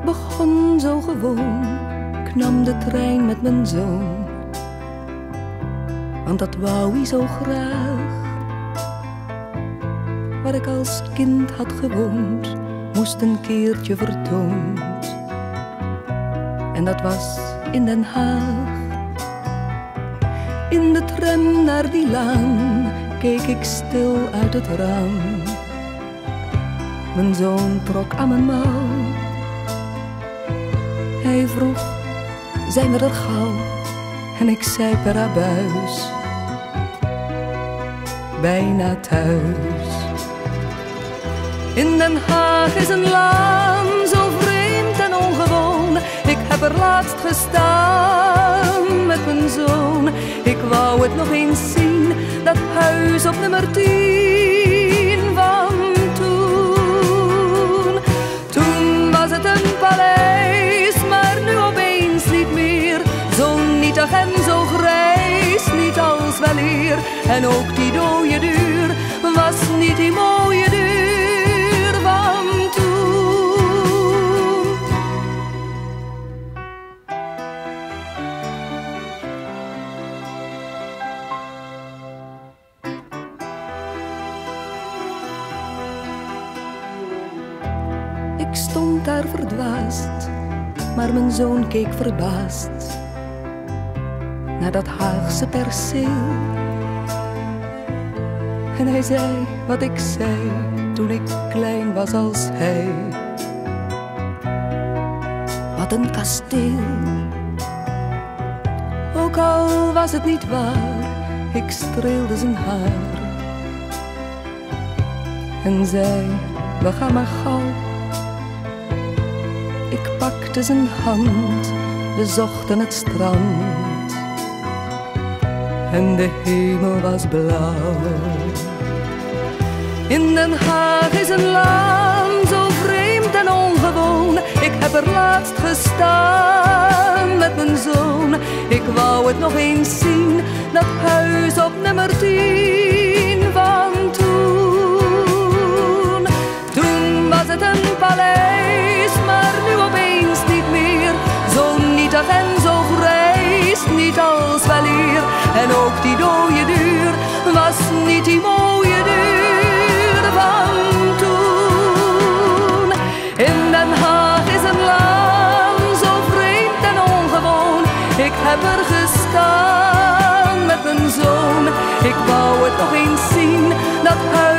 begon zo gewoon, ik nam de trein met mijn zoon. Want dat wou hij zo graag. Waar ik als kind had gewoond, moest een keertje vertoond. En dat was in Den Haag. In de tram naar die laan keek ik stil uit het raam. Mijn zoon trok aan mijn mouw. Hij vroeg, zijn we er gauw? En ik zei per abuis, bijna thuis. In Den Haag is een laan, zo vreemd en ongewoon. Ik heb er laatst gestaan met mijn zoon. Ik wou het nog eens zien, dat huis op nummer 10 van toen. Toen was het een paleis, maar nu opeens niet meer. Zo nietig en zo grijs, niet als weleer. En ook die dode deur was niet die mooie deur van toen. Ik stond daar verdwaasd, maar mijn zoon keek verbaasd naar dat Haagse perceel. En hij zei wat ik zei toen ik klein was als hij. Wat een kasteel. Ook al was het niet waar, ik streelde zijn haar. En zei, we gaan maar gauw. Ik pakte zijn hand, we zochten het strand. En de hemel was blauw. In Den Haag is een laan, zo vreemd en ongewoon. Ik heb er laatst gestaan met mijn zoon. Ik wou het nog eens zien, dat huis op nummer 10 van toen. Toen was het een paleis, maar nu opeens niet meer. Zo nietig en zo grijs, niet als weleer. En ook die dode deur was niet die mooie deur van toen. In Den Haag is een laan, zo vreemd en ongewoon. Ik heb er gestaan met mijn zoon. Ik wou het nog eens zien, dat huis